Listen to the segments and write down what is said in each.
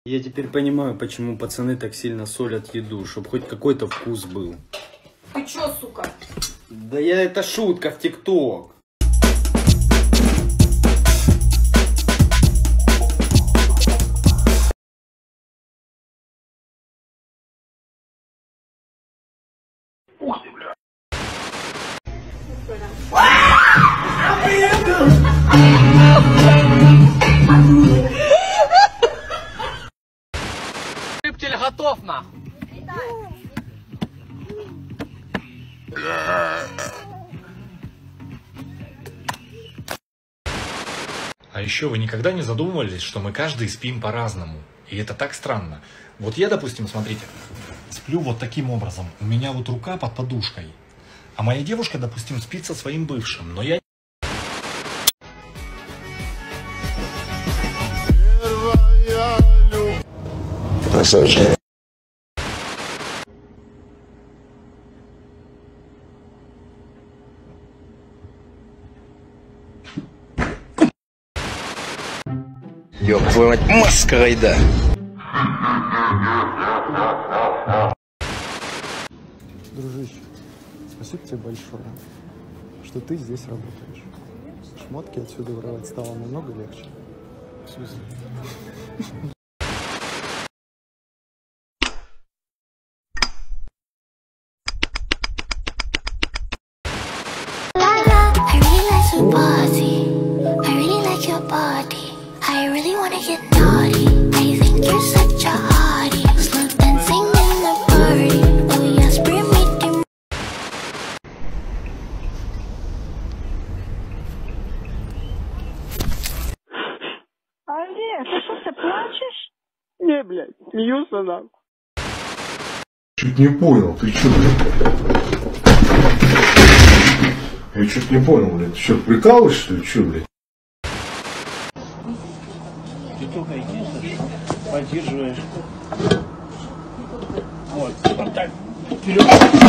Я теперь понимаю, почему пацаны так сильно солят еду, чтобы хоть какой-то вкус был. Ты чё, сука? Да это шутка в ТикТок. Ух ты, бля. Рептиль готов, нахуй. А еще вы никогда не задумывались, что мы каждый спим по-разному? И это так странно. Вот я, допустим, смотрите, сплю вот таким образом. У меня вот рука под подушкой. А моя девушка, допустим, спит со своим бывшим. Но я... Красавчик. Ёб твою мать, маска айда. Дружище, спасибо тебе большое, что ты здесь работаешь. Шмотки отсюда воровать стало намного легче. В смысле? I really wanna get naughty. I think you're such a hottie. Slow dancing in the party. Oh yes, bring me to... Олег, ты что, ты плачешь? Не, блядь, смеюся нахуй. Чуть не понял, ты чё, блядь? Я чуть не понял, блядь. Ты что, прикалываешься, что ли? Чё, блядь? Ты только иди, поддерживаешь. Вот, так, вперед.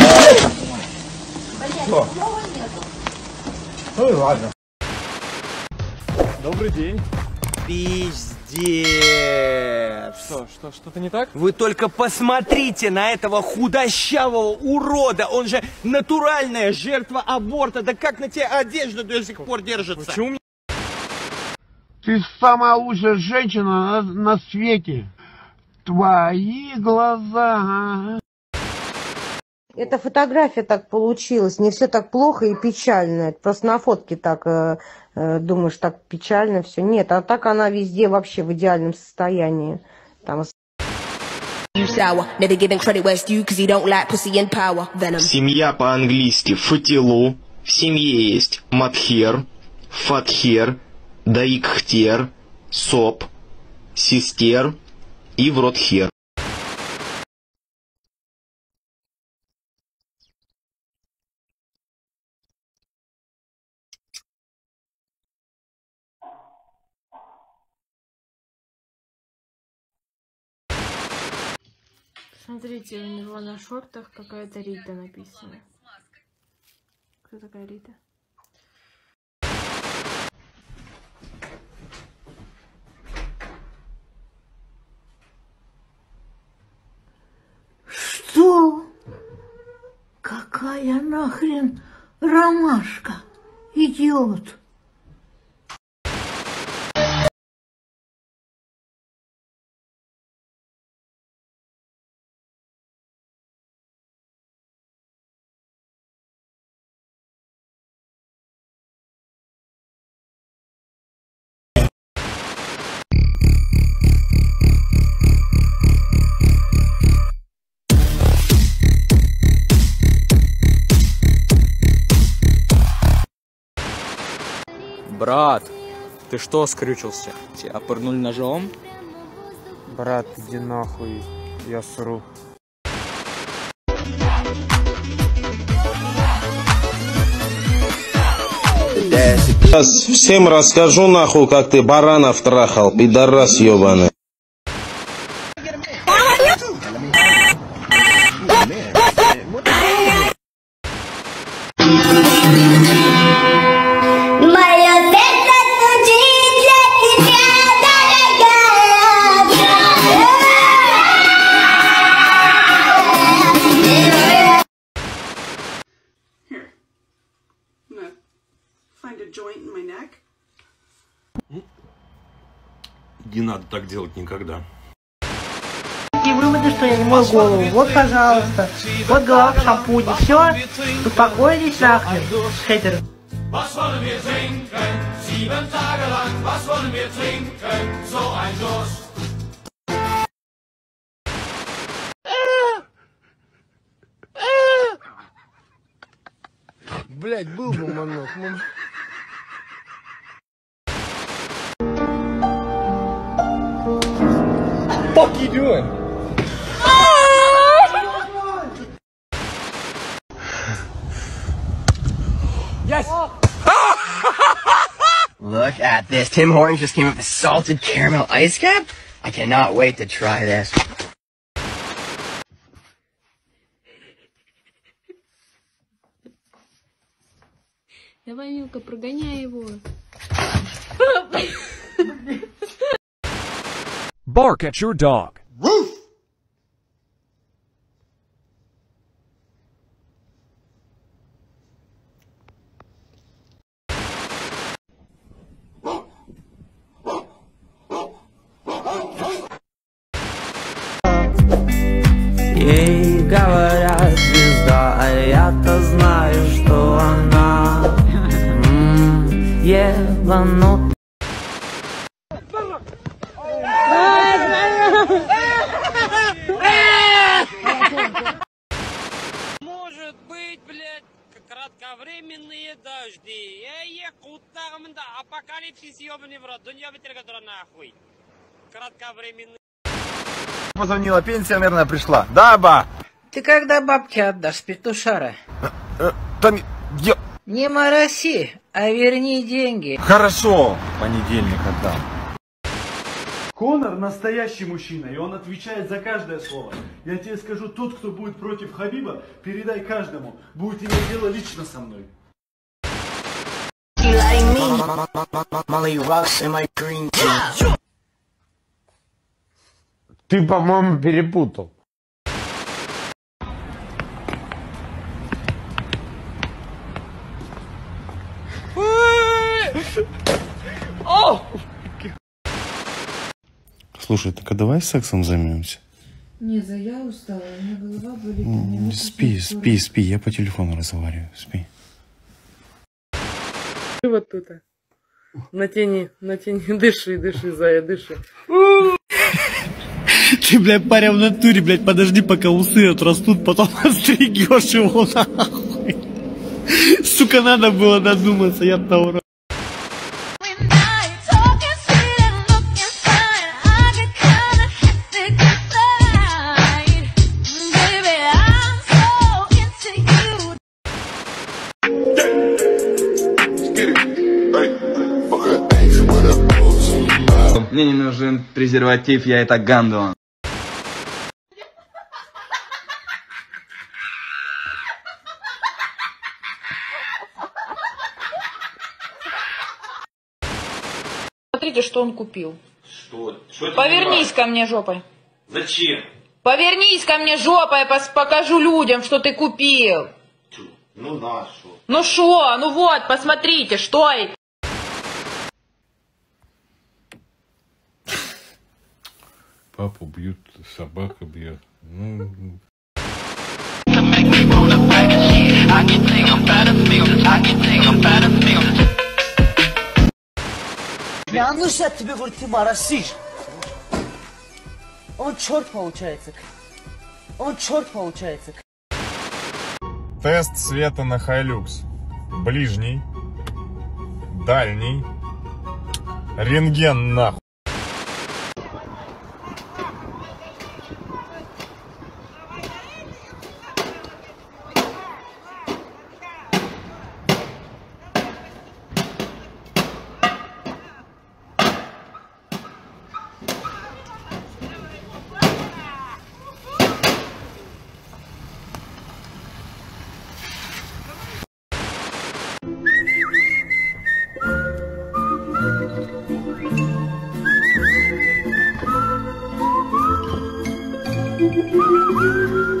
Что? Ну и ладно. Добрый день. Пиздец. Что-то не так? Вы только посмотрите на этого худощавого урода. Он же натуральная жертва аборта. Да как на тебе одежда до сих пор держится? Почему? Ты самая лучшая женщина на свете. Твои глаза. Эта фотография так получилась. Не все так плохо и печально. Просто на фотке так думаешь, так печально все. Нет, а так она везде вообще в идеальном состоянии. Там... Семья по-английски фатилу. В семье есть матхер, фатхер, даикхтер, соп, систер и вротхер. Смотрите, у него на шортах какая-то Рита написана. Кто такая Рита? Что? Какая нахрен ромашка? Идиот. Брат, ты что скрючился? Тебя пырнули ножом? Брат, иди нахуй, я сру. Сейчас всем расскажу нахуй, как ты баранов трахал, пидорас ебаный. Мое сердце стучит для тебя, дорогая. Не надо так делать никогда. И выводы, что я не мою голову. Вот, пожалуйста. Вот голова в шампуне. Все, успокоились нахрен, хейтеры. Was wollen wir trinken? 7 Tage lang, was wollen wir trinken? So ein Durst. Блять, был бы манок. What are you doing? Yes! Look at this. Tim Hortons just came up with salted caramel ice cap. I cannot wait to try this. Давай, Милка, прогоняй его. Bark at your dog. Roof! Ей говорят звезда, а я-то знаю, что она ебанута. Может быть, блядь, кратковременные дожди. Я ехал там, да, апокалипсис ебаный в рот. Дунья ветер, нахуй. Кратковременные. Позвонила, пенсия, наверное, пришла. Да, ба? Ты когда бабки отдашь, петушара? Там... Не мороси, а верни деньги. Хорошо, понедельник отдам. Конор настоящий мужчина, и он отвечает за каждое слово. Я тебе скажу, тот, кто будет против Хабиба, передай каждому. Будет иметь дело лично со мной. Ты, по-моему, перепутал. Слушай, так а давай сексом займемся? Не, я устала, у меня голова болит. Спи, я по телефону разговариваю, спи. Вот тут. На тени, дыши, зая, дыши. Ты, блядь, паря в натуре, блядь, подожди, пока усы отрастут, потом остригешь его нахуй. Сука, надо было додуматься, я того. Мне не нужен презерватив, я это гандон. Смотрите, что он купил. Что? Что это? Повернись ко мне жопой. Зачем? Повернись ко мне жопой, я покажу людям, что ты купил. Ну да, что? Ну шо? Ну вот, посмотрите, что это. Папу бьют, собака бьет. Ну... А ну сядь, тебе говорит, ты моросишь. Он черт получается. Тест света на Хайлюкс. Ближний. Дальний. Рентген нахуй. Thank you.